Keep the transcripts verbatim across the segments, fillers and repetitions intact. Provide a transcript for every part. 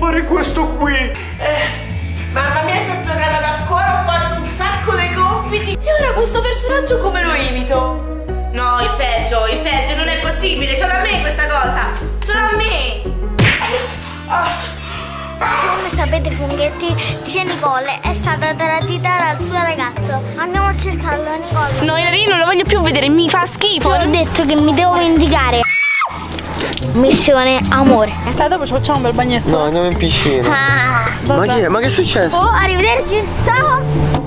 fare questo qui? Eh, mamma mia, sono tornata da scuola, ho fatto un sacco dei compiti. E ora questo personaggio come lo imito? No, il peggio, il peggio, non è possibile, solo a me questa cosa, solo a me. Ah. Come sapete, funghetti, zia Nicole è stata tradita dal suo ragazzo. Andiamo a cercarlo, Nicole. No, io non lo voglio più vedere, mi fa schifo. Ti ho detto che mi devo vendicare. Missione amore. Dai, dopo ci facciamo un bel bagnetto. No, andiamo in piscina. Ah, ma che, ma che è successo? Oh, arrivederci. Ciao.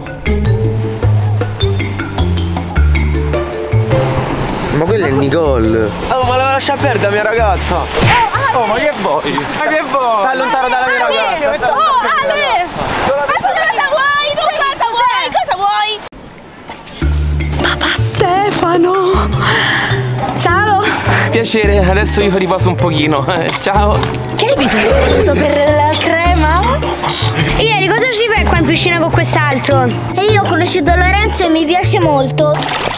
Ma quello è Nicole. Oh, ma la lascia perdere mia ragazza. Oh, ma che vuoi? Ma che vuoi? Stai lontano dalla mia ragazza. Oh, Ale! Ma tu cosa vuoi? Tu cosa vuoi? Cosa vuoi? Papà Stefano! Ciao! Piacere, adesso io riposo un pochino. Ciao! Che hai bisogno per la crema? Ieri cosa ci fai qua in piscina con quest'altro? E io ho conosciuto Lorenzo e mi piace molto.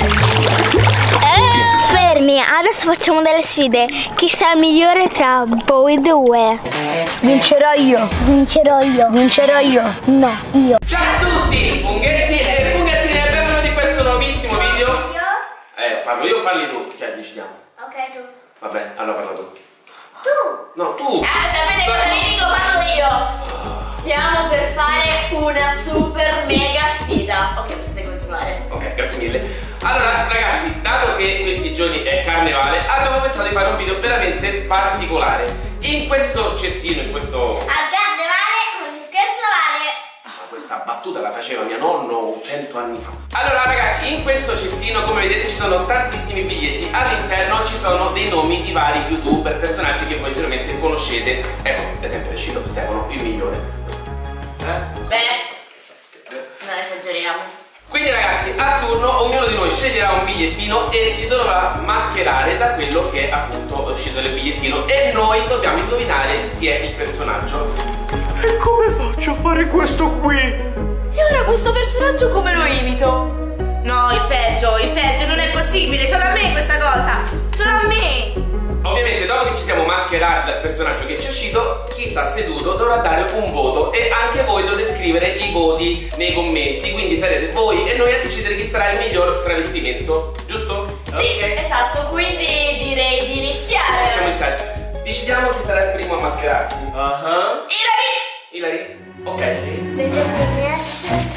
Fermi, adesso facciamo delle sfide. Chi sarà il migliore tra voi due? Vincerò io. Vincerò io. Vincerò io. No, io. Ciao a tutti, funghetti e funghettine, benvenuti in questo nuovissimo video. Io? Eh, parlo io o parli tu? Cioè, decidiamo. Ok, tu. Vabbè, allora parla tu. Tu? No, tu! Ah, sapete cosa vi dico? Parlo io. Stiamo per fare una super mega sfida. Ok, potete continuare. Ok, grazie mille. Allora, ragazzi, dato che questi giorni è carnevale, abbiamo pensato di fare un video veramente particolare. In questo cestino, in questo... A grande vale, con gli scherzo vale. Ah, questa battuta la faceva mio nonno cento anni fa. Allora, ragazzi, in questo cestino, come vedete, ci sono tantissimi biglietti. All'interno ci sono dei nomi di vari youtuber, personaggi che voi sicuramente conoscete. Ecco, ad esempio, è uscito Stefano, il migliore. Eh? Beh, non esageriamo. Quindi ragazzi, a turno ognuno di noi sceglierà un bigliettino e si dovrà mascherare da quello che è appunto uscito nel bigliettino e noi dobbiamo indovinare chi è il personaggio. E come faccio a fare questo qui? E ora questo personaggio come lo imito? No, il peggio, il peggio, non è possibile, solo a me questa cosa, solo a me. Ovviamente dopo che ci siamo mascherati dal personaggio che ci è uscito, chi sta seduto dovrà dare un voto e anche voi dovete scrivere i voti nei commenti, quindi sarete voi e noi a decidere chi sarà il miglior travestimento, giusto? Sì, okay. esatto, quindi direi di iniziare. Possiamo iniziare. Decidiamo chi sarà il primo a mascherarsi. Uh-huh. Ilari! Ilari? Ok. Vediamo che riesce.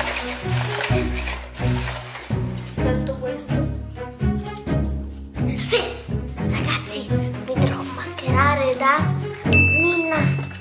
Tanto questo. Sì, ragazzi, vedrò mascherare da Ninna.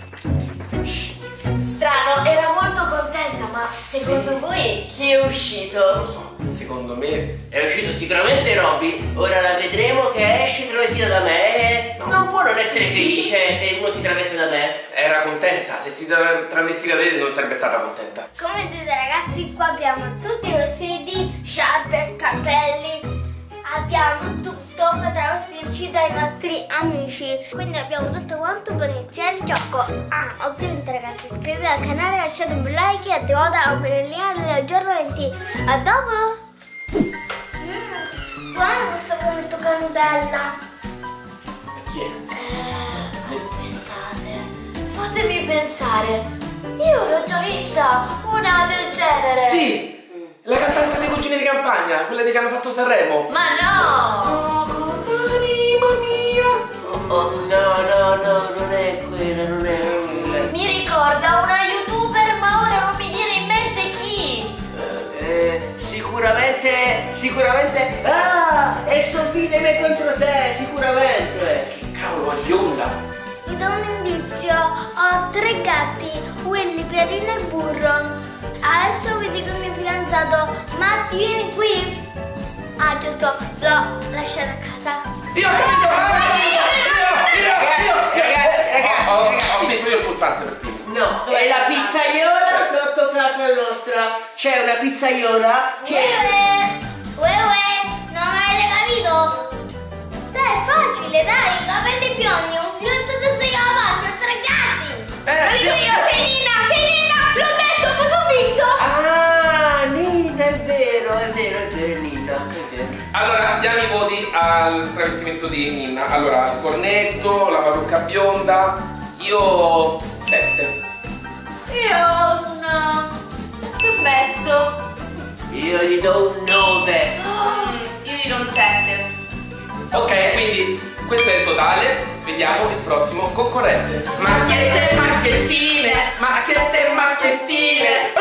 Strano, era molto contenta, ma secondo voi chi è uscito? Non lo so, secondo me è uscito sicuramente Robby. Ora la vedremo che esce travestita da me e no. Non può non essere felice se uno si traveste da me. era contenta, se si tra travestiva da te non sarebbe stata contenta. Come vedete ragazzi, qua abbiamo tutti i vestiti, sciarpe, cappelli. Abbiamo tutto per travestirci dai nostri amici. Quindi abbiamo tutto quanto per iniziare il gioco. Ah, ovviamente ragazzi, iscrivetevi al canale, lasciate un like e attivate la campanellina degli aggiornamenti. A dopo! Mmm, buono questo momento candela. Chi è? Eh, aspettate, fatemi pensare. Io l'ho già vista, una del genere. Sì! La cantante dei Cugini di Campagna, quella che hanno fatto Sanremo. Ma no! Oh, con l'anima mia. Oh, oh no, no, no, non è quella, non è quella. Mi ricorda una youtuber, ma ora non mi viene in mente chi. Eh, eh, sicuramente, sicuramente. Ah, è Sofia me contro te, sicuramente. Che cavolo, bionda. Vi do un indizio, ho tre gatti, Willy, Pierino e Burro. Adesso vi dico il mio fidanzato, Matti, vieni qui. Ah, giusto, l'ho lasciato a casa. Io ho capito! Io, io, io, io, Ragazzi, ragazzi, ho, ragazzi. ho spinto io il pulsante per primo. No, è la pizzaiola sotto casa nostra. C'è una pizzaiola che... Uè, uè, uè, non avete capito? Dai, è facile, dai, i capelli biondi, un fidanzato sei avanti, ho tre gatti. Eh, Lo dico io, sei Nina, sei Nina, l'ho detto, cosa ho vinto? Ah, Nina, è vero, è vero, è vero, Nina, è vero. Allora, diamo i voti al travestimento di Ninna. Allora, il cornetto, la parrucca bionda. Io sette. Io un sette e mezzo. Io gli do un nove. Mm, io gli do un sette. Ok, quindi questo è il totale. Vediamo il prossimo concorrente. Macchiette, macchiettine, macchiette, macchiettine.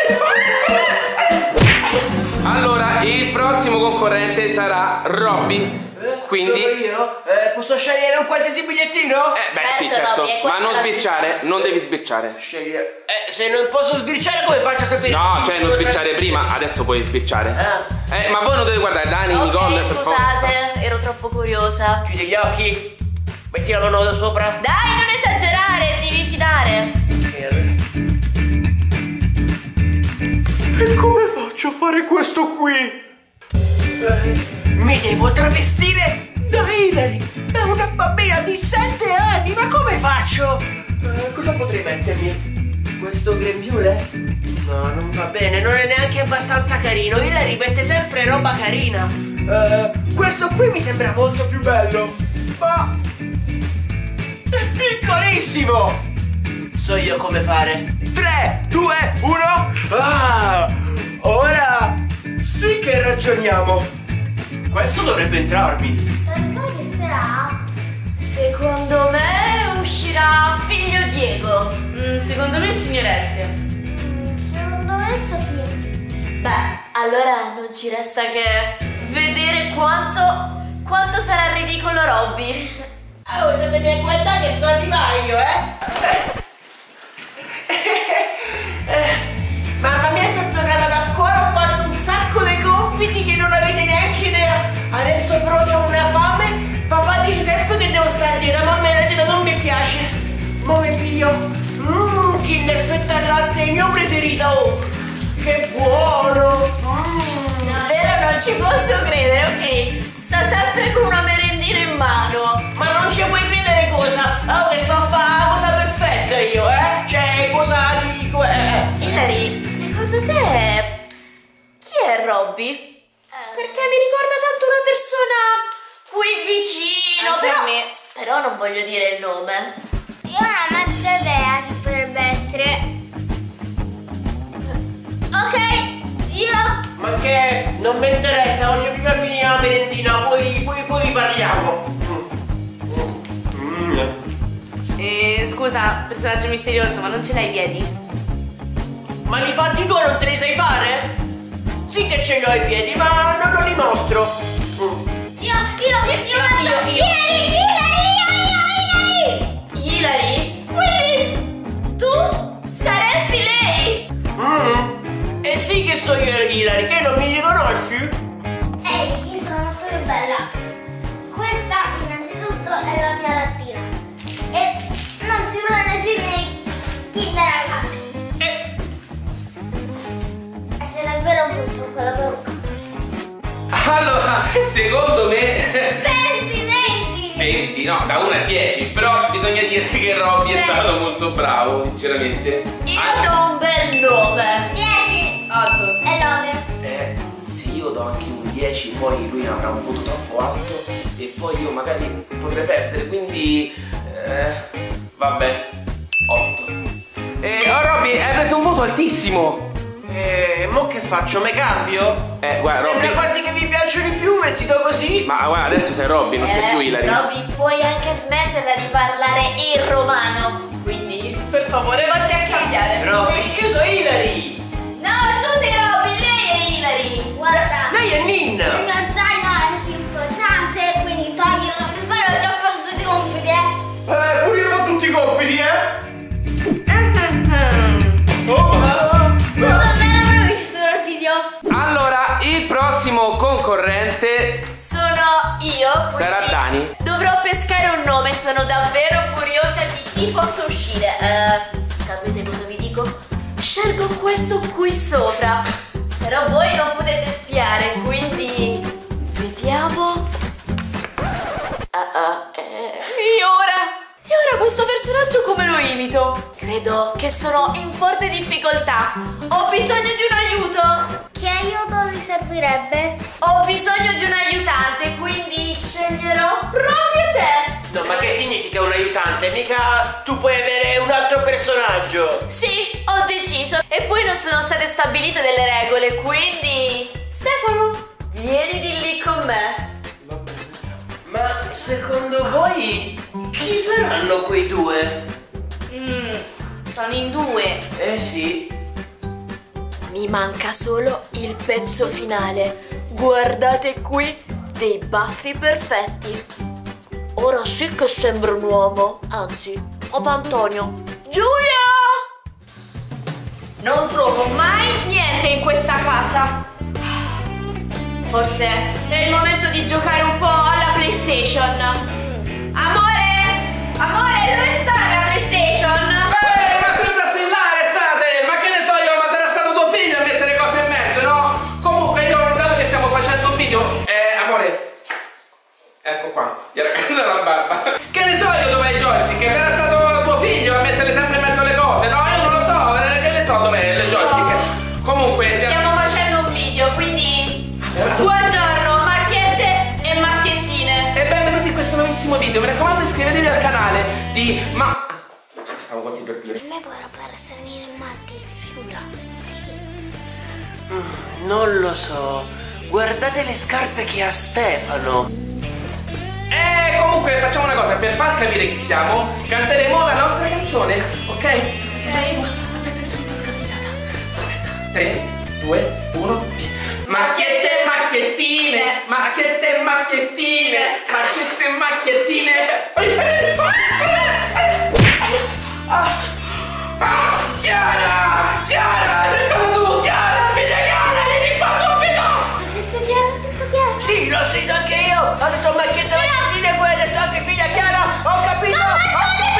Allora, il prossimo concorrente sarà Robby. Quindi Sono io? Eh, posso scegliere un qualsiasi bigliettino? Eh beh Certo, sì, certo, Robby, è questa ma non la sbirciare, non devi sbirciare. Scegliere. Eh, se non posso sbirciare come faccio a sapere? No, chi cioè devo non sbirciare travestire? prima, adesso puoi sbirciare. Ah. Eh, ma voi non dovete guardare Dani, Ok, Nicole, per favore. scusate, ero troppo curiosa. Chiudi gli occhi. Metti la mano da sopra. Dai, non esagerare, ti devi fidare. E come faccio a fare questo qui? Eh, mi devo travestire da Hilary. È una bambina di sette anni, ma come faccio? Eh, cosa potrei mettermi? Questo grembiule? No, non va bene, non è neanche abbastanza carino. Hilary mette sempre roba carina. Eh, questo qui mi sembra molto più bello. Ma è piccolissimo! So io come fare. tre, due, uno. Ah! Ora sì che ragioniamo. Questo dovrebbe entrarmi. Per voi che sarà? Secondo me uscirà figlio Diego. Mm, secondo me il signor S. Mm, secondo me Sofia. Beh, allora non ci resta che vedere quanto quanto sarà ridicolo Robby. Oh, sapete guarda che sto arrivando, eh? Mamma mia, sono tornata da scuola, ho fatto un sacco di compiti che non avete neanche idea. Adesso però ho una fame. Papà dice sempre che devo stare dietro, ma a me la dieta non mi piace. Mo mi piglio. Mmm, Kinder fetta al latte è il mio preferito. Oh, che buono. Mm. Davvero non ci posso credere, ok? Sta sempre con una merendina in mano. Ma non ci puoi credere cosa? Oh, che sto a fare la cosa perfetta io, eh? Cioè, cosa dico, eh? Hilary, secondo te chi è Robby? Perché mi ricorda tanto una persona qui vicino, Anche però, a me. però non voglio dire il nome. Io ho una mezza idea chi potrebbe essere. Ok, io. Ma che non mi interessa, voglio prima finire la merendina, poi, poi, poi parliamo. Mm. Eh, scusa, personaggio misterioso, ma non ce l'hai i piedi? Ma li fatti tu e non te li sai fare? Sì che ce li ho i piedi, ma non, non li mostro. Mm. Io, io, io, io, io, io. Hilary, Hilary, Hilary, Hilary? Quindi tu saresti lei? Mm. E sì che so io Hilary, che non mi riconosci? Ehi, io sono molto più bella. Questa innanzitutto è la mia lattina. E non ti prendere i miei Kinder al latte. Eh. E se davvero brutto quella peruca. Allora, secondo me venti, venti! venti, no, da uno a dieci, però bisogna dire che Robby è Venti. stato molto bravo, sinceramente. Io Anche- do un bel nove. dieci otto. e nove. Eh, se io do anche un dieci, poi lui avrà un voto troppo alto e poi io magari potrei perdere, quindi eh, vabbè, otto. E oh Robby, hai preso un voto altissimo. E mo che faccio? Me cambio? Eh, guarda Sembra Robby, quasi che vi piaccio di più vestito così. ma guarda, adesso sei Robby, non sei più Hilary. Eh, Robby, puoi anche smetterla di parlare in romano. Quindi, per favore, vatti a cambiare. Robby, io sono Hilary. No, tu sei Robby, lei è Hilary. Guarda, Lei è il Ninna. mio zaino è più importante, quindi toglierlo. Spero ho già fatto tutti i compiti, eh. Eh, pure io ho tutti i compiti, eh. Mm-hmm. Oh, ma... Non l'avrei visto nel video. Allora, il prossimo concorrente Sono io. sarà quindi Dani. Dovrò pescare un nome, sono davvero curiosa di chi possa uscire. Eh, sapete cosa vi dico? Scelgo questo qui sopra. Però voi non potete spiare, quindi vediamo. Ah, ah, eh. E ora? E ora questo personaggio come lo imito? Credo che sono in forte difficoltà. Ho bisogno di un aiuto. Che aiuto vi servirebbe? Ho bisogno di un aiutante, quindi sceglierò proprio te. No, ma che significa un aiutante? Mica tu puoi avere una l'altro personaggio. Sì, ho deciso. E poi non sono state stabilite delle regole, quindi... Stefano, vieni di lì con me. Va bene. Ma secondo voi chi saranno quei due? Mmm, sono in due. Eh sì. Mi manca solo il pezzo finale. Guardate qui, dei baffi perfetti. Ora sì che sembra un uomo. Anzi, Papantonio. Giulia! Non trovo mai niente in questa casa. Forse è il momento di giocare un po' alla PlayStation. Amore! Amore, dove sta la PlayStation? Eh, ma sempre a strillare state! Ma che ne so io, ma sarà stato tuo figlio a mettere cose in mezzo, no? Comunque io ho notato che stiamo facendo un video. Eh, amore. Ecco qua, ti ha raccontato la barba. Che ne so io dov'è il joystick? Che sarà stato tuo figlio a mettere sempre in mezzo le cose, no? Io non lo so, che ne so dov'è il joystick. Comunque stiamo... Stiamo facendo un video, quindi... Buongiorno, macchiette e macchiettine. E benvenuti in questo nuovissimo video. Mi raccomando iscrivetevi al canale di... Ma... Stavo quasi per dire. A me vorrebbe essere in matti. Sicura? Mm, non lo so. Guardate le scarpe che ha Stefano. E comunque facciamo una cosa, per far capire chi siamo, canteremo la nostra canzone, ok? Ok. Aspetta che sono tutta scappata. Aspetta. tre, due, uno, via. Macchiette e macchiettine, macchiette e macchiettine, macchiette e macchiettine. Ah, ah, Chiara! Chiara! Sei stata tu, Chiara! Figlia Chiara, vieni qua subito! Ho detto Chiara, ho detto Chiara. Sì, l'ho sentito anche io. Ho detto macchiette macchiettine e poi ho detto anche figlia Chiara. Ho capito! Ho capito!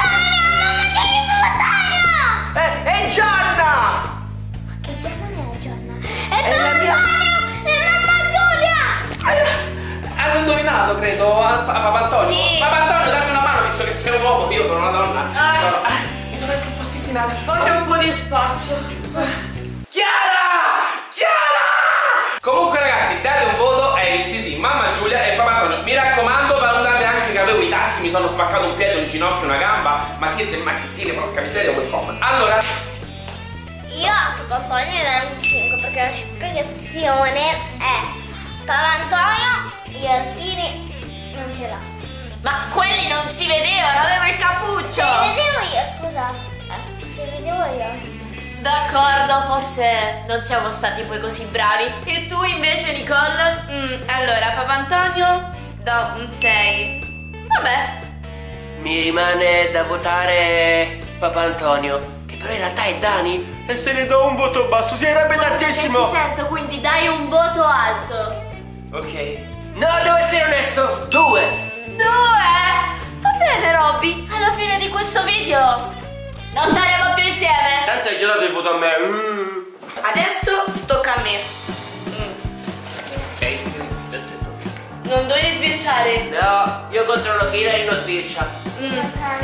Eh, è Gianna! Ma che diavolo è Gianna? È la mia... E mamma Giulia! Hanno indovinato, credo, a, a Papantonio. Sì. Papantonio, dammi una mano visto che sei un uomo, io sono una donna. Ah. No, ah, mi sono anche un po' spettinata. Fate un po' di spazio. Chiara! Chiara! Comunque ragazzi, date un voto ai vestiti di mamma Giulia e Papantonio. Mi raccomando, valutate anche che avevo i tacchi, mi sono spaccato un piede, un ginocchio, una gamba, macchiette e macchiettine, porca miseria, quel comodo. Allora, Io a Papantonio gli darei un cinque perché la spiegazione è Papantonio, gli archini non ce l'ha. Ma quelli non si vedevano, avevo il cappuccio. Se li vedevo io, scusa. Eh, se li vedevo io. D'accordo, forse non siamo stati poi così bravi. E tu invece, Nicole? Mm, allora, Papantonio do un sei. Vabbè. Mi rimane da votare Papantonio, che però in realtà è Dani. E se ne do un voto basso, si arrabbia tantissimo. Ti sento, quindi dai un voto alto. Ok. No, devo essere onesto. Due. Due? Va bene, Robby. Alla fine di questo video non staremo più insieme. Tanto hai già dato il voto a me. Mm. Adesso tocca a me. Mm. Ok. Non devi sbirciare. No, io controllo che Hilary non sbircia. Mm.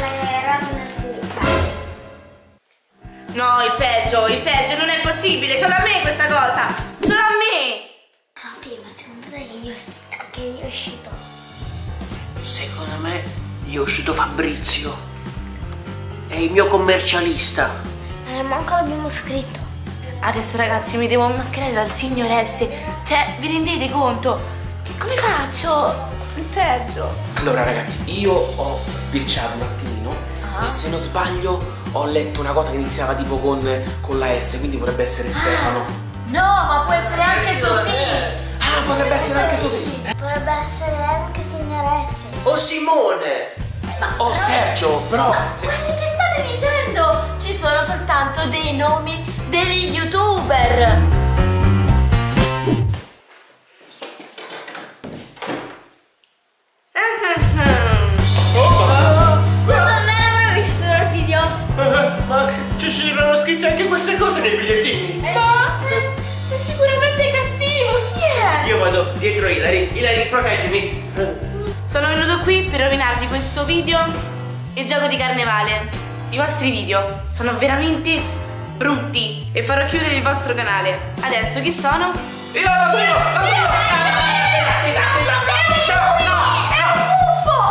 No, il peggio, il peggio, non è possibile. Solo a me questa cosa. Solo a me. Robby, ma secondo te che io, che io è uscito? Secondo me gli è uscito Fabrizio. È il mio commercialista. Eh, manco l'abbiamo scritto. Adesso ragazzi mi devo mascherare dal signor S. Cioè, vi rendete conto? Come faccio? Il peggio. allora ragazzi, io ho sbirciato un attimino Ah. e se non sbaglio ho letto una cosa che iniziava tipo con, con la S, quindi potrebbe essere Stefano. No, ma può essere anche Sofì. Ah, potrebbe essere anche Sofì. Potrebbe essere anche signor S. O Simone. Oh Sergio, però... Quelli che state dicendo? Ci sono soltanto dei nomi degli youtuber. Questo non l'avrò visto nel video. Ma ci sono scritte anche queste cose nei bigliettini. Ma è sicuramente cattivo, chi è? Io vado dietro Hilary. Hilary, proteggimi. Sono venuto qui per rovinarvi questo video e gioco di carnevale. I vostri video sono veramente brutti e farò chiudere il vostro canale. Adesso chi sono? Io lo so io, lo so io! È un buffo!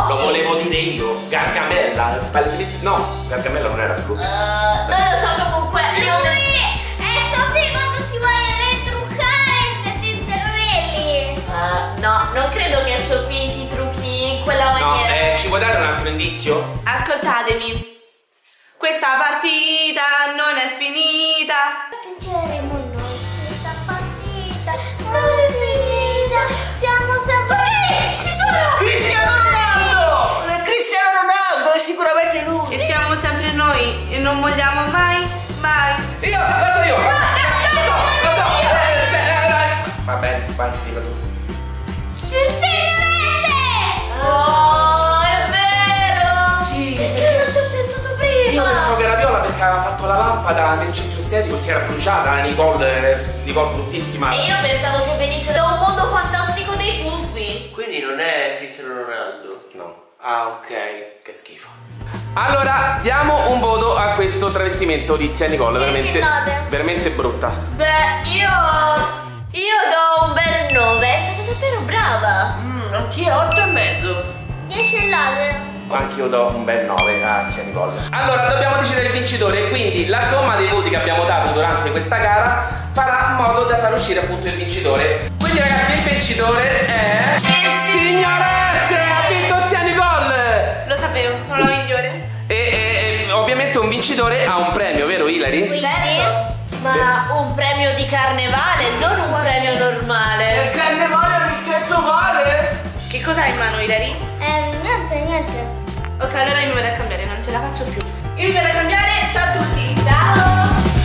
Lo volevo dire io. Gargamella. Palesemente. No, Gargamella non era più. Uh, non lo so comunque. Io È Sofì quando si vuole truccare i tinta capelli. Uh, no, non credo che Sofì si trucchi in quella No, maniera. eh, ci vuoi dare un altro indizio? Ascoltatemi. Questa partita non è finita. Vinceremo noi questa partita. Non è finita. Siamo sempre. Ci sono! Cristiano Ronaldo! Cristiano Ronaldo è sicuramente lui. E siamo sempre noi e non molliamo mai, mai. Io, lo so io! Lo so, lo so! Eh, se- eh, dai. Va bene, vai, dillo tu. Il signorese! Oh, è vero! Sì, Perché non ci ho pensato prima? Io pensavo che era Viola perché aveva fatto la lampada nel centro estetico, si era bruciata, Nicole, Nicole bruttissima. E io pensavo che venisse da un mondo fantastico dei puffi. Quindi non è Cristiano Ronaldo? No. Ah, ok. Che schifo. Allora, diamo un voto a questo travestimento di zia Nicole, veramente, veramente brutta. Beh, io... io do un bel nove, è stata davvero brava. Mm, anch'io otto e mezzo. dieci lode. Anch'io do un bel nove a zia Nicole. Allora, dobbiamo decidere il vincitore, quindi la somma dei voti che abbiamo dato durante questa gara farà in modo da far uscire appunto il vincitore. Quindi ragazzi, il vincitore è... Signora S! Ha vinto zia Nicole! Lo sapevo, sono la migliore. E, e, e ovviamente un vincitore ha un premio, vero Hilary? Certo, ma un premio di carnevale, non un premio normale. Il carnevale mi scherzo male? Che cosa hai in mano, Hilary? Eh, niente, niente. Ok, allora io mi vado a cambiare, non ce la faccio più. Io mi vado a cambiare, ciao a tutti, ciao!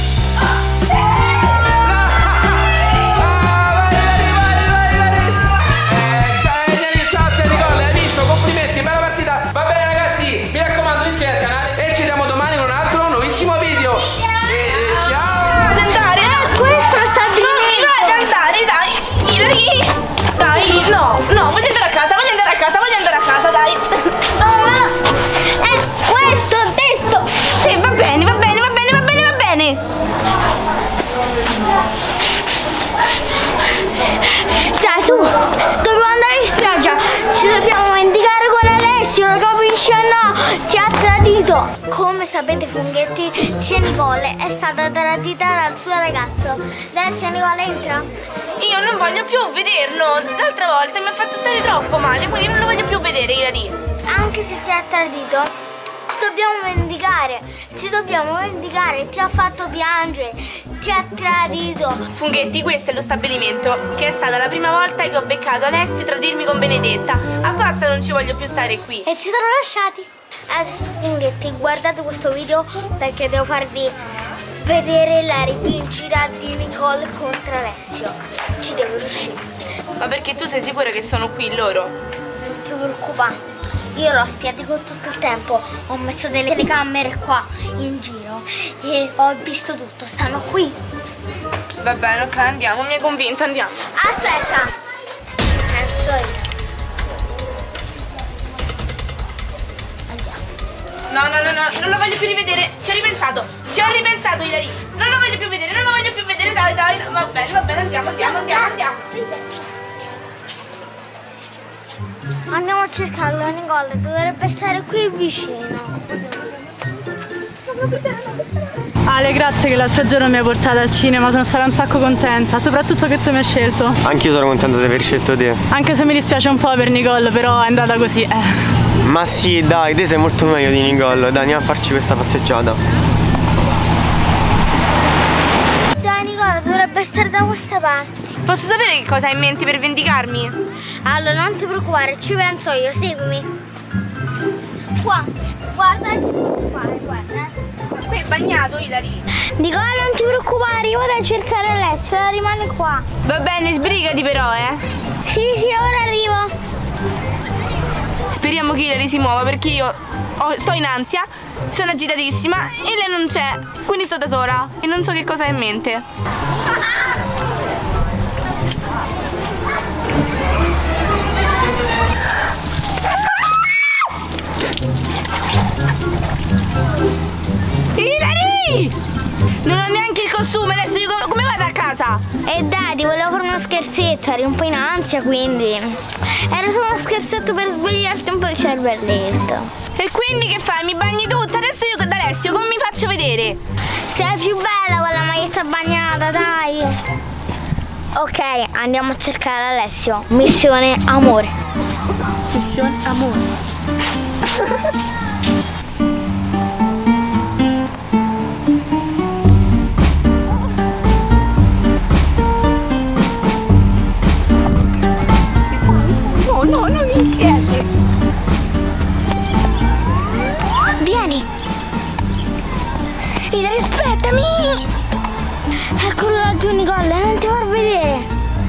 Ciao zia Nicole, hai vinto, complimenti, bella partita. Va bene ragazzi, mi raccomando iscrivetevi al canale e ci vediamo domani con un altro nuovissimo video. E, e ciao! Andare, Eh, questo è lo stabilimento. no, andare, dai! Hilary! Dai, no, no, voglio andare a casa, voglio andare a casa, voglio andare a casa, dai! Ah, eh, questo ho detto. Sì, va bene, va bene, va bene, va bene, va bene! Dai, su, dobbiamo andare in spiaggia. Ci dobbiamo vendicare con Alessio, lo capisci o no? Ci ha tradito. Come sapete, funghetti, zia Nicole è stata tradita dal suo ragazzo. Dai, zia Nicole, entra. Io non voglio più vederlo, l'altra volta mi ha fatto stare troppo male, quindi non lo voglio più vedere, Hilary. Anche se ti ha tradito, ci dobbiamo vendicare. Ci dobbiamo vendicare. Ti ha fatto piangere. Ti ha tradito. Funghetti, questo è lo stabilimento, che è stata la prima volta che ho beccato Alessio tradirmi con Benedetta. Basta, non ci voglio più stare qui. E ci sono lasciati. Adesso, funghetti, guardate questo video perché devo farvi vedere la rivincita di Nicole contro Alessio. Ci devo riuscire. Ma perché tu sei sicura che sono qui loro? Non ti preoccupare. Io l'ho spiatico tutto il tempo. Ho messo delle telecamere qua in giro e ho visto tutto. Stanno qui. Va bene, ok, andiamo, mi hai convinto, andiamo. Aspetta. Ci penso io. No, no, no, no, non lo voglio più rivedere. Ci ho ripensato, ci ho ripensato, Hilary. Non lo voglio più vedere, non lo voglio più vedere, dai, dai. Va bene, va bene, andiamo, andiamo, andiamo, andiamo. Andiamo a cercarlo, Nicole. Dovrebbe stare qui vicino. Ale, grazie che l'altro giorno mi hai portato al cinema, sono stata un sacco contenta, soprattutto che tu mi hai scelto. Anch'io sono contento di aver scelto te. Anche se mi dispiace un po' per Nicole, però è andata così. Eh. Ma sì, dai, te sei molto meglio di Nicole. Dai, andiamo a farci questa passeggiata. Dai, Nicole, dovrebbe stare da questa parte. Posso sapere che cosa hai in mente per vendicarmi? Allora, non ti preoccupare, ci penso io, seguimi. Qua, guarda che posso fare, guarda. Qui è bagnato, Hilary. Nicole, non ti preoccupare, io vado a cercare Alessio, rimane qua. Va bene, sbrigati però, eh. Sì, sì, ora arrivo. Speriamo che Hilary si muova perché io ho- sto in ansia, sono agitatissima e lei non c'è, quindi sto da sola e non so che cosa ha in mente. Hilary! Non ho neanche il costume, adesso io come, come vado a casa? E dai, ti volevo fare una uno scherzetto, eri un po' in ansia, quindi era solo uno scherzetto per svegliarti un po' il cervelletto. E quindi che fai? Mi bagni tutta? Adesso io da Alessio come mi faccio vedere? Sei più bella con la maglietta bagnata, dai. Ok, andiamo a cercare Alessio. Missione amore. Missione amore. No, no, non insieme. Vieni. Ilari, aspettami. Eccolo laggiù, Nicole, non ti far vedere.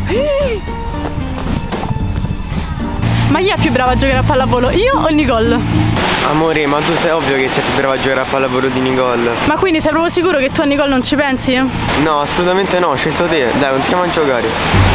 Ma chi è più brava a giocare a pallavolo, io o Nicole? Amore, ma tu sei ovvio che sei più brava a giocare a pallavolo di Nicole. Ma quindi sei proprio sicuro che tu a Nicole non ci pensi? No, assolutamente no, ho scelto te. Dai, continuiamo a giocare.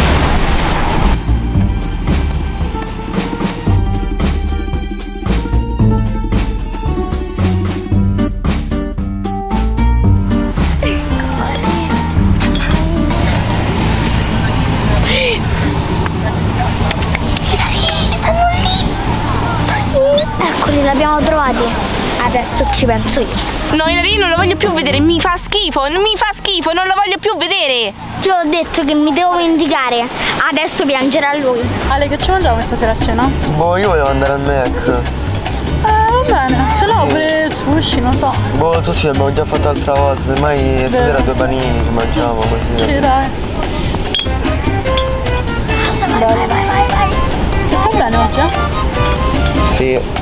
Eccoli, l'abbiamo trovati. Adesso ci penso io. No, Ilari, non lo voglio più vedere, mi fa schifo, non mi fa schifo, non lo voglio più vedere. Ti ho detto che mi devo vendicare. Adesso piangerà lui. Ale, che ci mangiamo stasera a cena? Boh, io volevo andare al Mac. Eh, va bene, se no pure il sushi, non so. Boh, il sushi l'abbiamo già fatto l'altra volta, semmai stasera due panini ci mangiamo così. Sì, dai. Vai, vai, vai, vai. Ti sta bene oggi? eh? Sì.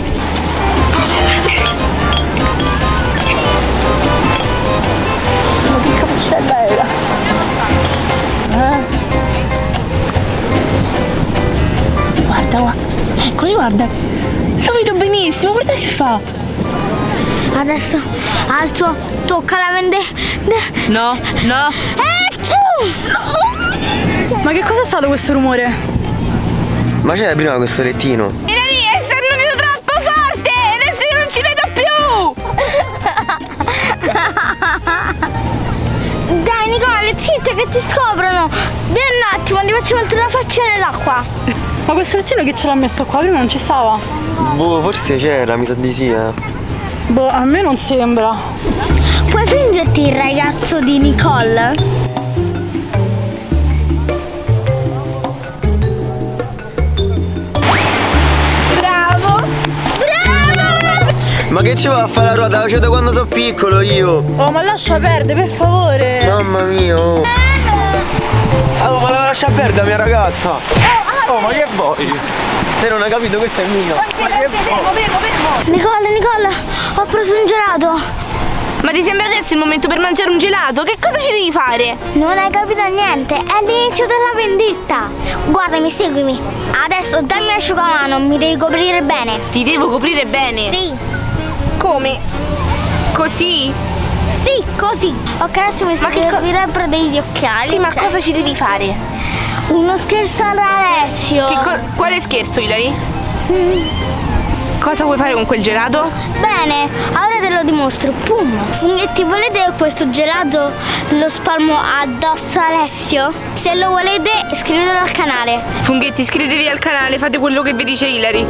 Ma che capocella era? Eh. Guarda, guarda. Eccoli, guarda. Lo vedo benissimo, guarda che fa. Adesso alzo, tocca la vende. No, no. Ma che cosa è stato questo rumore? Ma c'era prima questo lettino? Ilari, è starnutito troppo forte, adesso io non ci vedo più. Dai Nicole, zitta che ti scoprono. Vieni un attimo, ti faccio mettere la faccia nell'acqua. Ma questo lettino che ce l'ha messo qua? Prima non ci stava. Boh, forse c'era, mi sa di sì, eh. Boh, a me non sembra. Puoi fingerti il ragazzo di Nicole? Ma che ci va a fare la ruota? La faccio da quando sono piccolo io. Oh, ma lascia perdere, per favore. Mamma mia, oh. Oh, ma la lascia perdere la mia ragazza. Oh, ma che vuoi? Te non hai capito, questa è mia. Fermo, fermo, fermo. Nicole, Nicole, ho preso un gelato. Ma ti sembra adesso il momento per mangiare un gelato? Che cosa ci devi fare? Non hai capito niente, è l'inizio della vendetta. Guardami, seguimi. Adesso dammi l'asciugamano, mi devi coprire bene. Ti devo coprire bene? Sì. Come? Così? Sì, così. Ok, adesso mi servirebbero degli occhiali. Sì, ma ok? cosa ci devi fare? Uno scherzo ad Alessio. Che co- quale scherzo, Ilari? Mm. Cosa vuoi fare con quel gelato? Bene, ora te lo dimostro. Pum. Funghetti, volete questo gelato? Lo spalmo addosso a Alessio? Se lo volete, iscrivetelo al canale. Funghetti, iscrivetevi al canale, fate quello che vi dice Ilari.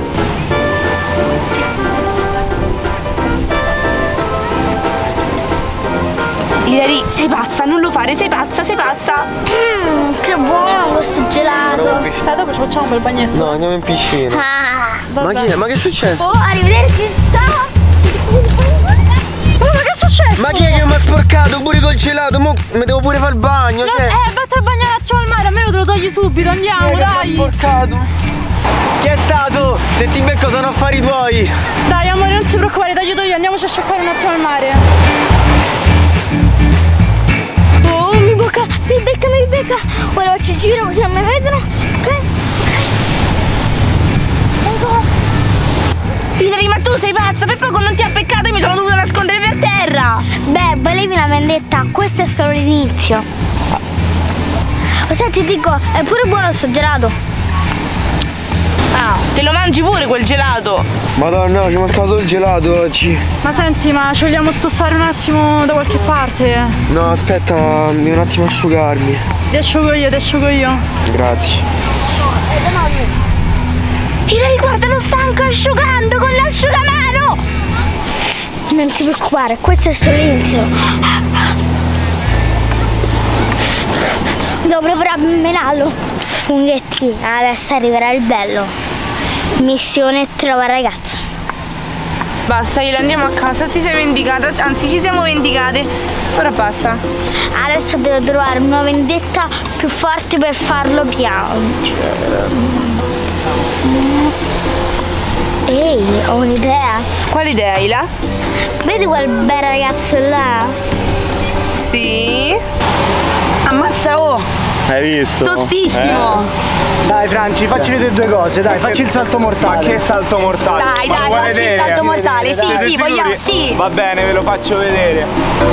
Ilari, sei pazza, non lo fare, sei pazza, sei pazza. Mmm, che buono questo gelato. Eh, dopo ci facciamo un bel bagnetto. No, andiamo in piscina. Ah. Ma chi è? Ma che è successo? Oh, arrivederci. Ciao. Oh, ma che è successo? Ma chi è che mi ha sporcato pure col gelato? Mo mi devo pure fare il bagno, No, cioè. eh, vattene a bagnarci al mare, a me lo te lo togli subito, andiamo, Chi è che mi ha dai. sporcato? Chi è stato? Se ti becco sono affari tuoi. Dai, amore, non ci preoccupare, ti aiuto io, andiamoci a sciacquare un attimo al mare. Oh, mi becca, mi becca, mi becca. Ora faccio il giro così non mi vedono. Ok, ok. Ilari, ma tu sei pazza, per poco non ti ha peccato e mi sono dovuta nascondere per terra. Beh, volevi una vendetta, questo è solo l'inizio. Oh, senti, ti dico, è pure buono sto gelato. Ah, te lo mangi pure quel gelato? Madonna, ci è mancato il gelato oggi. Ma senti, ma ci vogliamo spostare un attimo da qualche parte? No, aspetta, devo un attimo asciugarmi. Ti asciugo io, ti asciugo io. Grazie. Ilari, guarda, lo sta anche asciugando con l'asciugamano. Non ti preoccupare, questo è solo l'inizio. Devo proprio avvelenarlo. Funghetti, adesso arriverà il bello. Missione trova ragazzo. Basta, Ila, andiamo a casa, ti sei vendicata, anzi ci siamo vendicate. Ora basta. Adesso devo trovare una vendetta più forte per farlo piangere. Ehi, ho un'idea. Quale idea, Ila? Vedi quel bel ragazzo là? Sì. Ammazza, oh! Hai visto? Tostissimo! Eh. Dai Franci, facci vedere due cose, dai, facci il salto mortale. Ma che salto mortale? Dai, Ma dai, lo vuoi facci il vedere? salto mortale, sì, Siete sì, vogliamo, sicuri? sì. Va bene, ve lo faccio vedere.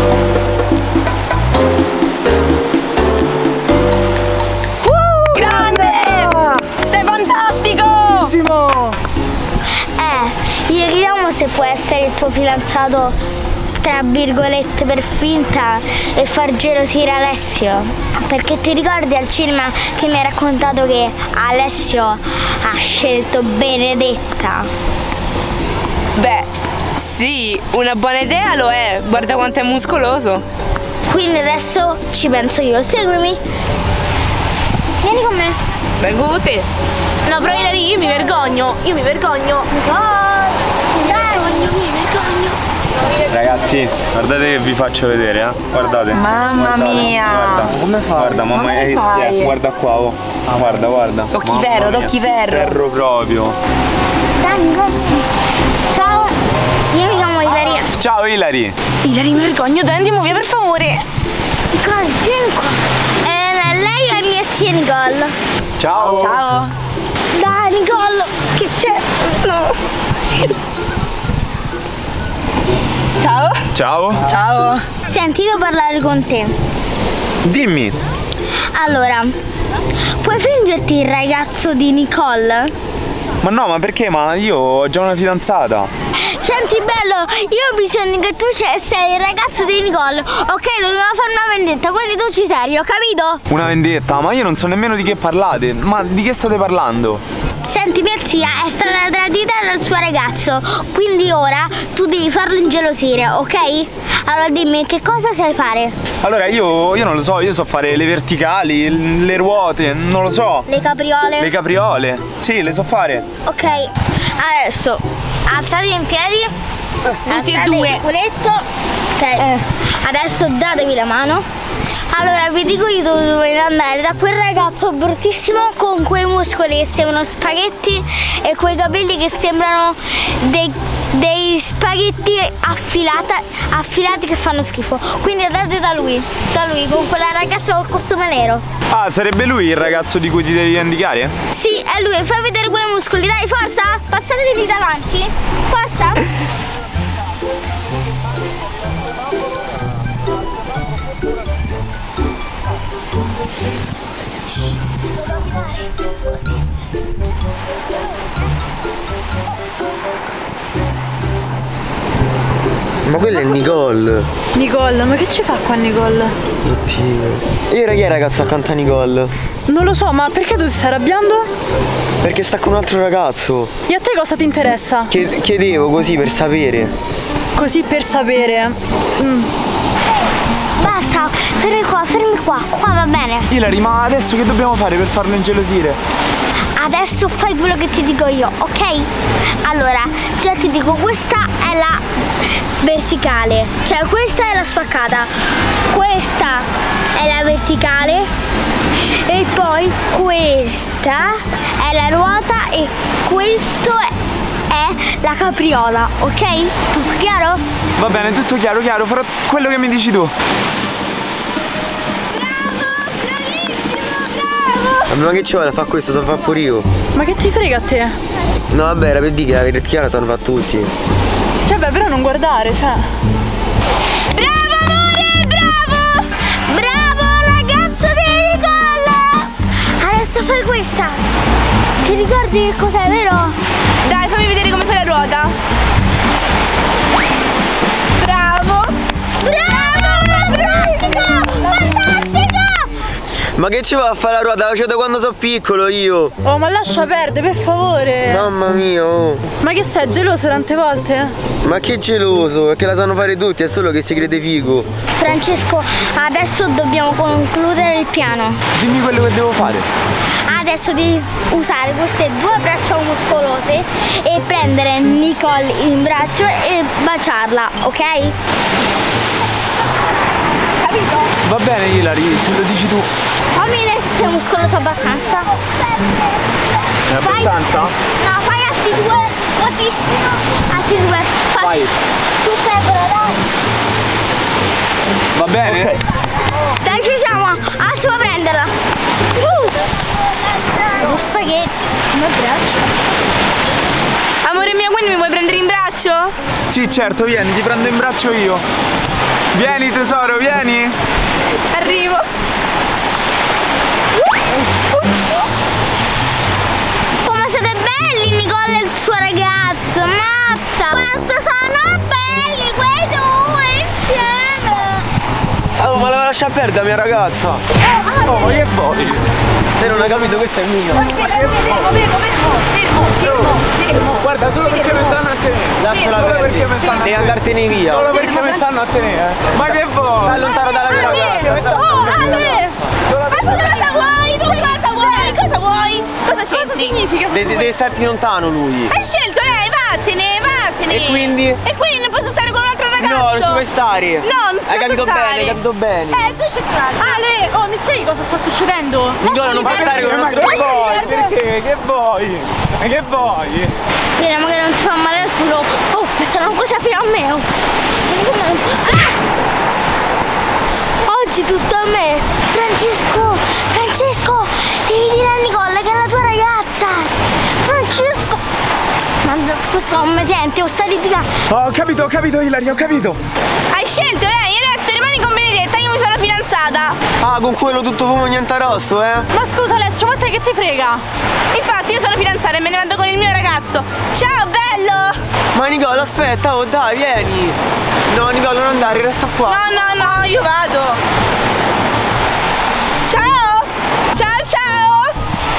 Uh, grande! Sei fantastico! Bellissimo! Eh, gli chiediamo se può essere il tuo fidanzato, tra virgolette, per finta e far gelosire Alessio. Perché ti ricordi al cinema che mi hai raccontato che Alessio ha scelto Benedetta? Beh, sì, una buona idea lo è. Guarda quanto è muscoloso. Quindi adesso ci penso io, seguimi. Vieni con me. Vengo con te. No, però Ilari, io mi vergogno, io mi vergogno. Mi vergogno, mi vergogno. Ragazzi, guardate che vi faccio vedere, eh. Guardate. Mamma Guardate, mia. Guarda, come fai? Guarda, mamma, come eh, fai? eh, guarda qua, oh. Guarda, guarda. Tocchi Mamma ferro, mia. tocchi ferro. Ferro proprio. Dai, ciao, io mi chiamo Ilari. Ciao Ilari. Ilari, mi vergogno, dai, andiamo via per favore. Nicole, vieni qua. Eh, lei è mia zia Nicole. Ciao. Ciao! Dai, Nicole, che c'è? No. Ciao! Ciao. Ciao! Senti, devo parlare con te. Dimmi. Allora, puoi fingerti il ragazzo di Nicole? Ma no, ma perché? Ma io ho già una fidanzata. Senti, bello, io ho bisogno che tu sei sei il ragazzo di Nicole. Ok, dobbiamo fare una vendetta, quindi tu ci servi, ho capito? Una vendetta? Ma io non so nemmeno di che parlate. Ma di che state parlando? Senti, mia zia è stata tradita dal suo ragazzo, quindi ora tu devi farlo ingelosire, ok? Allora dimmi, che cosa sai fare? Allora io, io non lo so, io so fare le verticali, le ruote, non lo so. Le capriole? Le capriole, sì, le so fare. Ok, adesso alzati in piedi. Tutti e alzate due. il culetto. Ok, adesso datevi la mano. Allora vi dico io dove dovete andare, da quel ragazzo bruttissimo con quei muscoli che sembrano spaghetti e quei capelli che sembrano dei, dei spaghetti affilata, affilati che fanno schifo. Quindi andate da lui, da lui, con quella ragazza col costume nero. Ah, sarebbe lui il ragazzo di cui ti devi vendicare? Sì, è lui, fai vedere quei muscoli, dai, forza! Passate lì davanti, forza! Ma quella è Nicole. Nicole, ma che ci fa qua Nicole? Oddio. E chi è il ragazzo accanto a Nicole? Non lo so, ma perché tu ti stai arrabbiando? Perché sta con un altro ragazzo. E a te cosa ti interessa? Chied- chiedevo così per sapere. Così per sapere. Mm. Basta, fermi qua, fermi qua, qua va bene. Ilari, ma adesso che dobbiamo fare per farlo ingelosire? Adesso fai quello che ti dico io, ok? Allora, già ti dico, questa è la verticale, cioè questa è la spaccata, questa è la verticale e poi questa è la ruota e questo è, è la capriola, ok? Tutto chiaro? Va bene, tutto chiaro, chiaro, farò quello che mi dici tu. Ma che ci vuole a fare questo? So fare pure io. Ma che ti frega a te? No, vabbè, era per dire che la verticale sanno fare tutti. Sì, vabbè, però non guardare, cioè. Bravo amore, bravo! Bravo ragazzo di Nicole! Adesso fai questa. Ti ricordi che cos'è, vero? Dai, fammi vedere come fai la ruota. Bravo. Bravo! Fantastico! Fantastico! Ma che ci va a fare la ruota? La facevo da quando sono piccolo io. Oh, ma lascia perdere, per favore. Mamma mia, oh. Ma che sei, geloso tante volte? Ma che geloso, è che la sanno fare tutti, è solo che si crede figo. Francesco, adesso dobbiamo concludere il piano. Dimmi quello che devo fare. Adesso devi usare queste due braccia muscolose e prendere Nicole in braccio e baciarla, ok? Capito? Va bene Ilari, se lo dici tu. Fammi vedere se sei muscoloso abbastanza. È abbastanza? No, fai altri due, così. Altri due. Fai. Vai. Tu pecora, dai. Va bene? Ok. Dai, ci siamo. Adesso vuoi prenderla. Uh. Lo spaghetti. Come braccio. Amore mio, quindi mi vuoi prendere in braccio? Sì, certo, vieni, ti prendo in braccio io. Vieni tesoro, vieni. Arrivo. Come siete belli Nicole e il suo ragazzo. Mazza. Quanto sono belli quei due insieme. Oh, ma la lascia perdere mia ragazza. Oh, ma che vuoi? Te non hai capito, questa è mia. Fermo, fermo, fermo, fermo, fermo, fermo. Guarda, solo perché mi stanno a tenere. Lasciala Solo perdere. perché mi stanno a Devi tenere. andartene via. Solo perché mi stanno a tenere. Ma che vuoi? Stai lontano dalla mia ragazza. Oh, Ale! Ma tu cosa vuoi? Tu cosa vuoi? Cosa vuoi? Cosa c'è? Cosa significa? De- de- Devi starti lontano lui. Hai scelto lei, vattene, vattene! E quindi? E quindi non posso stare con un altro ragazzo? No, non ci puoi stare. No, non ci Hai capito posso stare. bene, hai capito bene. Eh, tu c'è un altro. Ale, oh, mi spieghi cosa sta succedendo? Nicola, non puoi stare con un Ma altro che vuoi? ragazzo. Perché? Che vuoi? Ma che vuoi? Speriamo che non ti fa male nessuno. Oh, mi stanno così a a me. Oh. Ah! Oggi tutto a me. Francesco, Francesco, devi dire a Nicole che è la tua ragazza. Francesco. Ma questo non mi sente, oh, sta litigando. Oh, ho capito, ho capito Ilari, ho capito. Hai scelto lei, adesso rimani con Benedetta, io mi sono fidanzata. Ah, con quello tutto fumo niente arrosto, eh? Ma scusa Alessio, ma te che ti frega? Infatti io sono fidanzata e me ne vado con il mio ragazzo. Ciao bello. Ma Nicola, aspetta, oh dai, vieni. No, Nicola, non andare, resta qua. No, no, no, io vado. Ciao. Ciao, ciao.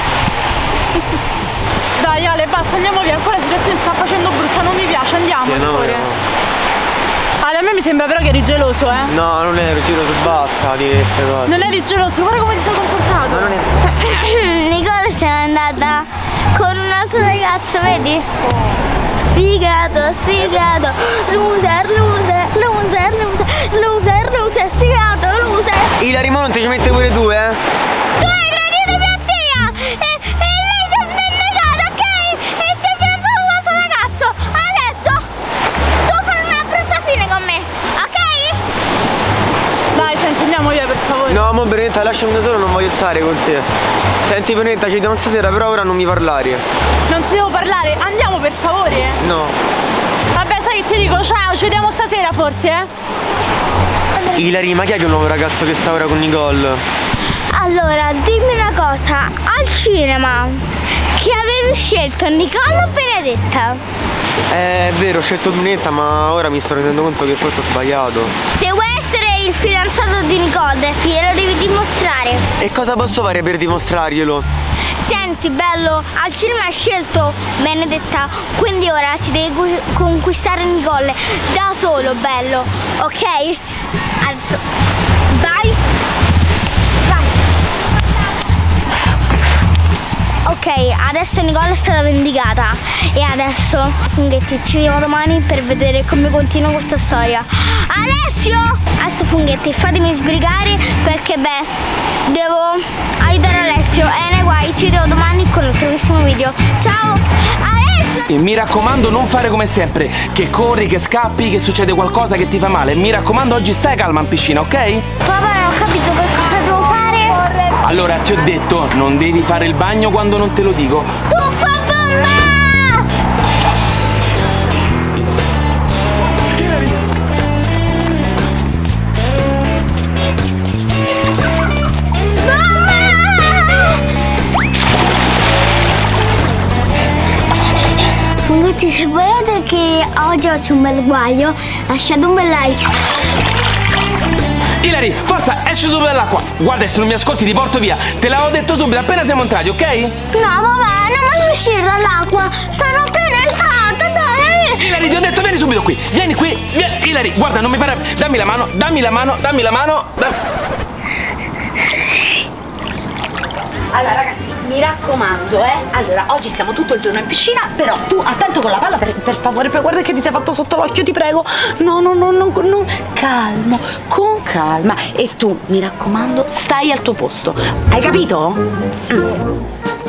Dai Ale, basta, andiamo via, ancora la situazione sta facendo brutta, non mi piace, andiamo. Sì, per no, favore. no. Ale, a me mi sembra però che eri geloso, eh. No, non ero geloso, basta di queste cose. Non eri geloso, guarda come ti sei comportato. Ma non è... Nicole se n'è andata con un altro ragazzo, vedi? Sfigato, sfigato, loser, loser, loser, loser, loser, loser, sfigato, loser. Ilari, ma non ti ci mette pure tu, eh? Tu hai tradito mia zia e, e lei si è vendicata, ok? E si è fidanzato con un altro ragazzo. Adesso tu fai una brutta fine con me, ok? Dai, senti, andiamo via per favore. No, mo Benetta, lasciami da solo, non voglio stare con te. Senti Benetta, ci vediamo stasera, però ora non mi parlare. Non ci devo parlare, andiamo per favore. No. Vabbè, sai che ti dico, ciao, ci vediamo stasera forse, eh? Ilari, ma chi è che è un nuovo ragazzo che sta ora con Nicole? Allora, dimmi una cosa, al cinema chi avevi scelto, Nicole o Benedetta? Eh, è vero, ho scelto Benetta, ma ora mi sto rendendo conto che forse ho sbagliato. Se vuoi essere il fidanzato di Nicole, glielo devi dimostrare. E cosa posso fare per dimostrarglielo? Senti bello, al cinema hai scelto Benedetta, quindi ora ti devi gu- conquistare Nicole da solo, bello, ok? Adesso vai, vai. Ok, adesso Nicole è stata vendicata e adesso Funghetti ci vediamo domani per vedere come continua questa storia. Alessio! Adesso Funghetti fatemi sbrigare perché beh devo aiutare Alessio e nei guai ci vediamo domani con un nuovissimo video. Ciao! Alessio! E mi raccomando non fare come sempre, che corri, che scappi, che succede qualcosa che ti fa male. Mi raccomando oggi stai calma in piscina, ok? Papà non ho capito che cosa devo fare. Allora ti ho detto, non devi fare il bagno quando non te lo dico. Tuffa bomba! oggi faccio un bel guaio, lasciate un bel like. Ilari, forza, esci subito dall'acqua. Guarda, se non mi ascolti ti porto via. Te l'avevo detto subito appena siamo entrati, ok? No, vabbè, non voglio uscire dall'acqua. Sono appena entrata, dai. Ilari, ti ho detto, vieni subito qui. Vieni qui. Vieni. Ilari, guarda, non mi fare... Dammi la mano, dammi la mano, dammi la mano. Dam... Allora ragazzi, mi raccomando, eh. Allora, oggi siamo tutto il giorno in piscina, però tu attento con la palla, per, per favore, per guarda che ti sei fatto sotto l'occhio, ti prego. No, no, no, no, no, calmo, con calma. E tu, mi raccomando, stai al tuo posto. Hai capito? Mm.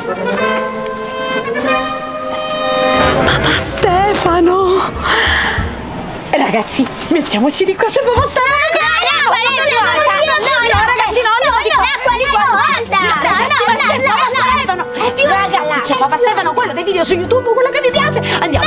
Papà Stefano! Ragazzi, mettiamoci di qua, c'è papà Stefano! No, ragazzi, no, no, di qua, di qua. Ragazzi, c'è papà Stefano! Ragazzi, c'è papà Stefano, quello dei video su YouTube, quello che vi piace! Andiamo!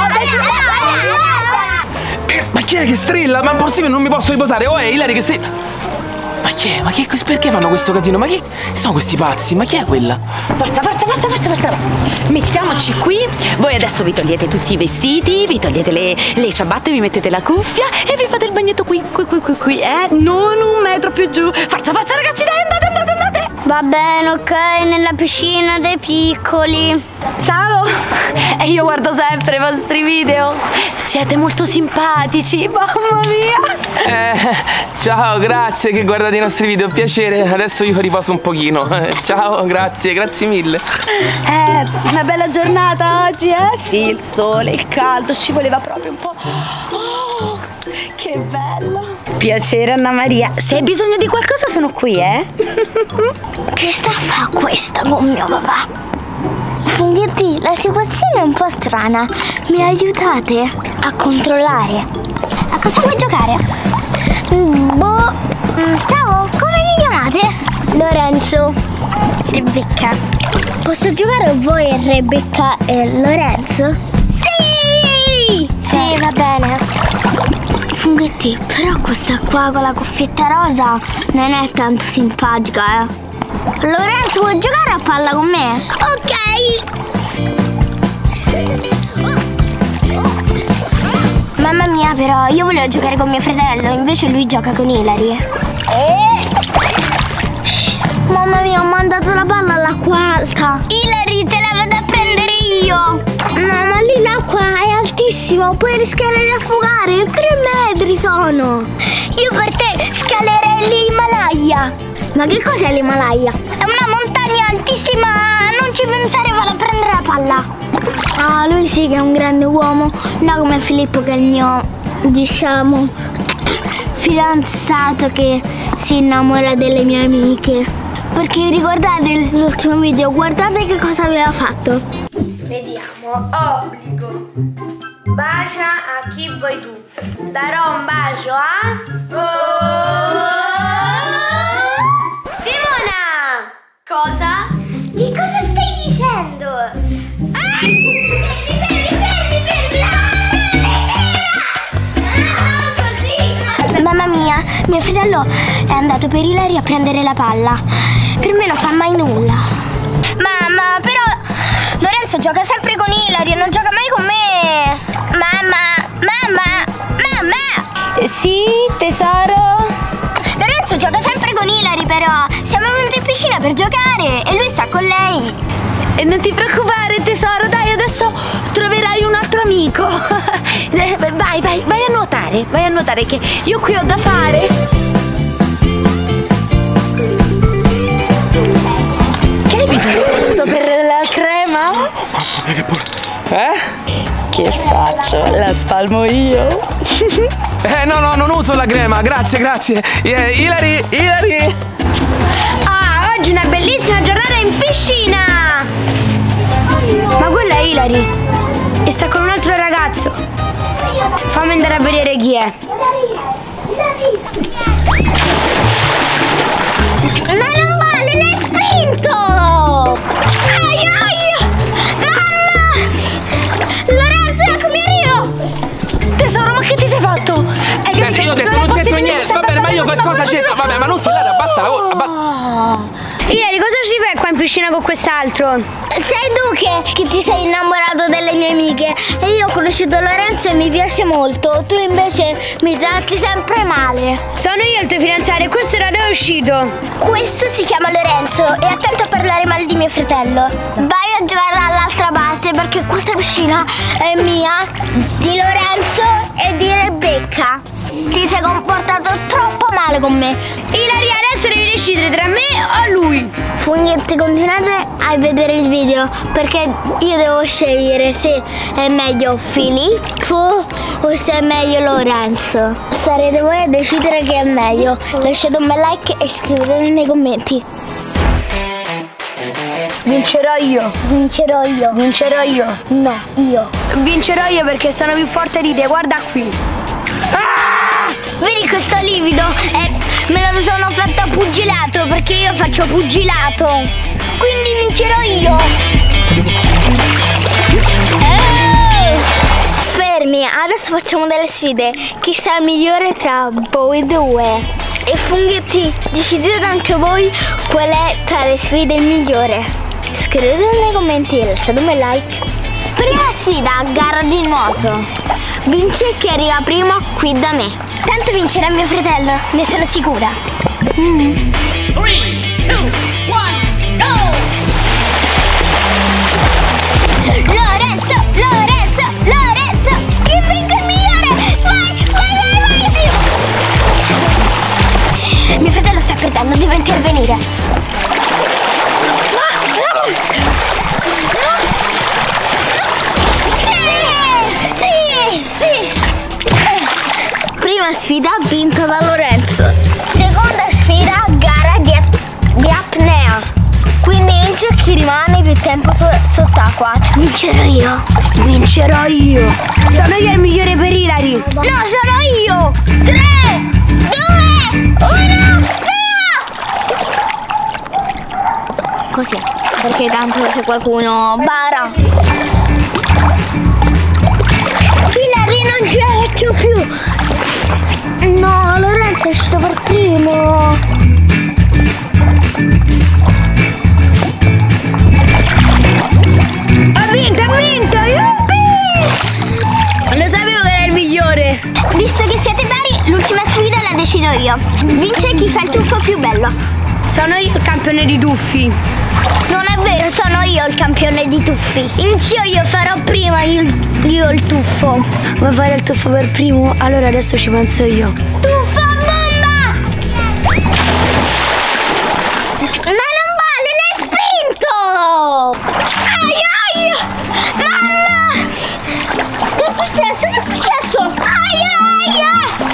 Ma chi è che strilla? Ma è possibile, non mi posso riposare! Oh, è Ilari che strilla! Ma chi è? Ma che, perché fanno questo casino? Ma chi sono questi pazzi? Ma chi è quella? Forza, forza, forza, forza, forza. Mettiamoci qui. Voi adesso vi togliete tutti i vestiti, vi togliete le, le ciabatte, vi mettete la cuffia e vi fate il bagnetto qui, qui, qui, qui, qui, eh? Non un metro più giù. Forza, forza ragazzi, dai, andate, andate, andate. Va bene, ok, nella piscina dei piccoli. Ciao. E io guardo sempre i vostri video. Siete molto simpatici, mamma mia. Eh, ciao, grazie che guardate i nostri video, piacere. Adesso io riposo un pochino. Eh, ciao, grazie, grazie mille. Eh, una bella giornata oggi, eh? Sì, il sole, il caldo, ci voleva proprio un po'. Oh, che bello. Piacere Anna Maria. Se hai bisogno di qualcosa sono qui, eh? Che sta a fare questa con mio papà? Funghetti, la situazione è un po' strana. Mi aiutate a controllare? A cosa vuoi giocare? Boh. Ciao, come vi chiamate? Lorenzo. Rebecca. Posso giocare voi Rebecca e Lorenzo? Sì! Sì, va bene. Funghetti, però questa qua con la cuffietta rosa non è tanto simpatica, eh. Lorenzo, vuoi giocare a palla con me? Ok! Mamma mia, però, io volevo giocare con mio fratello, invece lui gioca con Ilari. Eh? Mamma mia, ho mandato la palla all'acqua alta. Ilari, te la vado a prendere io. No, ma lì l'acqua è altissima, puoi rischiare di affogare. Tre metri sono. Io per te scalerei l'Himalaya. Ma che cos'è l'Himalaya? È una montagna altissima, non ci pensare, vado a prendere la palla. Ah, lui sì che è un grande uomo, non come Filippo che è il mio, diciamo, fidanzato che si innamora delle mie amiche. Perché ricordate l'ultimo video, guardate che cosa aveva fatto. Vediamo, obbligo. Bacia a chi vuoi tu. Darò un bacio a... Oh! Cosa? Che cosa stai dicendo? Ah! Fermi, fermi, fermi! No, così! Mamma mia, mio fratello è andato per Ilari a prendere la palla. Per me non fa mai nulla. Mamma, però Lorenzo gioca sempre con Ilari e non gioca mai con me. Mamma, mamma, mamma! Sì, tesoro? Lorenzo gioca sempre con Ilari, però siamo venuti in piscina per giocare e lui sta con lei. E non ti preoccupare tesoro, dai, adesso troverai un altro amico. Vai, vai, vai a nuotare, vai a nuotare che io qui ho da fare. Che hai bisogno per la crema? Mamma mia che buona. Eh? Che faccio? La spalmo io? Eh no no, non uso la crema, grazie grazie. eh, Ilari, Ilari. Ah, oggi è una bellissima giornata in piscina. Ma quella è Ilari e sta con un altro ragazzo. Fammi andare a vedere chi è. Ma non vale, l'hai spinto. Ai ai. Mamma. Lorenzo, eccomi arrivo. Tesoro, ma che ti sei fatto? Hai Senti, io ho detto non c'entro niente. Va bene, ma io qualcosa c'entro. Vabbè, ma non si leva, basta la voce. Ilari, cosa ci fai qua in piscina con quest'altro. Sei tu che, che ti sei innamorato delle mie amiche e io ho conosciuto Lorenzo e mi piace molto. Tu invece mi tratti sempre male. Sono io il tuo fidanzato e questo da dove è uscito? Questo si chiama Lorenzo e attento a parlare male di mio fratello. Vai a giocare dall'altra parte perché questa piscina è mia, di Lorenzo e di Rebecca. Ti sei comportato troppo male con me. Ilaria, adesso devi decidere tra me o lui. Funghetti, continuate a vedere il video perché io devo scegliere se è meglio Filippo o se è meglio Lorenzo. Sarete voi a decidere che è meglio. Lasciate un bel like e scrivetelo nei commenti. Vincerò io. Vincerò io. Vincerò io. No, io. Vincerò io perché sono più forte di te, guarda qui. Ah! Vedi questo livido? Eh, me lo sono fatto pugilato perché io faccio pugilato. Quindi vincerò io. Eh! Fermi, adesso facciamo delle sfide. Chi sarà migliore tra voi due? E Funghetti, decidete anche voi qual è tra le sfide il migliore. Scrivetelo nei commenti e lasciate un bel like. Prima sfida, gara di nuoto. Vince chi arriva primo qui da me. Tanto vincerà mio fratello, ne sono sicura. Mm. three, two, one, go! Lorenzo, Lorenzo, Lorenzo, che vinca il migliore! Vai, vai, vai, vai! Mio fratello sta perdendo, devo intervenire. Sì, sì. Prima sfida vinta da Lorenzo. Seconda sfida, gara di, di apnea. Quindi vince chi rimane più tempo so, sott'acqua. Vincerò io. Vincerò io. Sono io il migliore per Ilari. No, sono io. Tre, due, uno, via! Così, perché tanto se qualcuno bara. Ilari non ce la faccio più. No, Lorenzo è uscito per primo. Ho vinto, ho vinto, yuppie! Lo sapevo che era il migliore. Visto che siete pari, l'ultima sfida la decido io. Vince chi fa il tuffo più bello. Sono io il campione di tuffi. Non è vero, sono io il campione di tuffi. Inizio io, farò prima io, io il tuffo. Vuoi fare il tuffo per primo? Allora adesso ci penso io. Tuffo a bomba! Ma non vale, l'hai spinto! Ai ai! Mamma! Che è successo? Che è successo? Ai ai!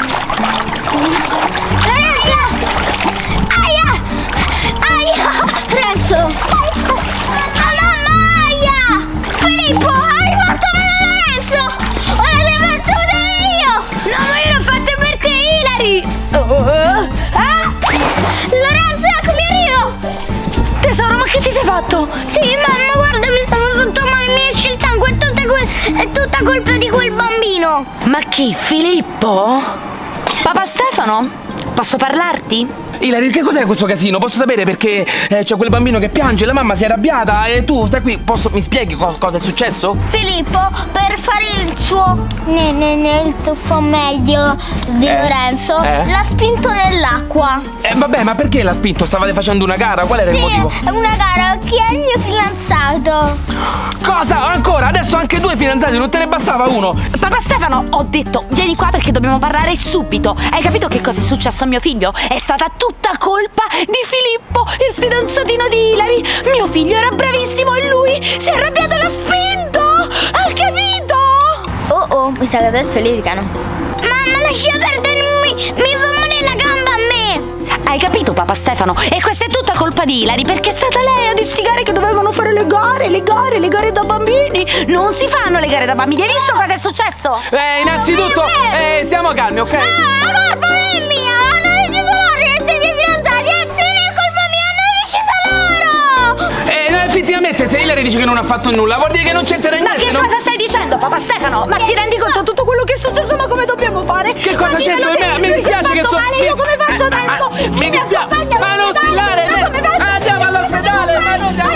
Aia! Aia! Renzo! Ah, mamma! Aia! Filippo, hai fatto male Lorenzo! Ora devo aggiungere io! No, ma io l'ho fatto per te, Ilari! Oh, ah! Lorenzo, eccomi arrivo! Tesoro, ma che ti sei fatto? Sì, mamma, guarda, mi sono sotto male, mi esce il sangue, è tutta, quel, è tutta colpa di quel bambino. Ma chi? Filippo? Papà Stefano? Posso parlarti? Ilari, che cos'è questo casino? Posso sapere perché eh, c'è quel bambino che piange, la mamma si è arrabbiata e tu stai qui, posso, mi spieghi cosa, cosa è successo? Filippo, per fare il suo ne, ne, ne, il tuffo meglio di Eh, Lorenzo, eh. l'ha spinto nell'acqua. Eh vabbè, ma perché l'ha spinto? Stavate facendo una gara? Qual era il Sì, motivo? è una gara, chi è il mio fidanzato? Cosa? Ancora? Adesso anche due fidanzati, non te ne bastava uno? Papà Stefano, ho detto, vieni qua perché dobbiamo parlare subito. Hai capito che cosa è successo a mio figlio? È stata tutta colpa di Filippo, il fidanzatino di Ilari. Mio figlio era bravissimo e lui si è arrabbiato e l'ha spinto. Hai capito? Oh oh, mi sa che adesso litigano. Mamma, lascia perdere, mi, mi fa male la gamba a me. Hai capito, papà Stefano? E questa è tutta colpa di Ilari, perché è stata lei ad istigare che dovevano fare le gare, le gare, le gare da bambini. Non si fanno le gare da bambini. Hai visto cosa è successo? Eh, innanzitutto, eh, stiamo calmi, ok? Ah, la colpa non è mia, hanno deciso loro di essere i miei fidanzati. E non è colpa mia, hanno deciso loro. Eh, no, effettivamente, se Ilari dice che non ha fatto nulla, vuol dire che non c'entra Ma niente. che non- cosa stai dicendo, papà Stefano? Ma ti rendi conto di tutto quello che è successo? Ma come dobbiamo fare? Che cosa Ma c'entra? dimmelo Mi- che mi lui dispiace si è che fatto so- male, io come faccio Eh, adesso? ah, mi Chi dispiace. accompagna Ma non all'ospedale? strillare, Ma come faccio? andiamo all'ospedale, ma non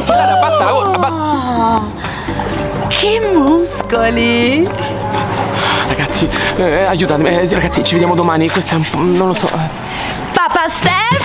Sì, Lara, basta la gola. Ba che muscoli! Pazzo. Ragazzi, eh, aiutatemi. Eh, ragazzi, ci vediamo domani. Questa è un po'. Non lo so. Papà Stefano!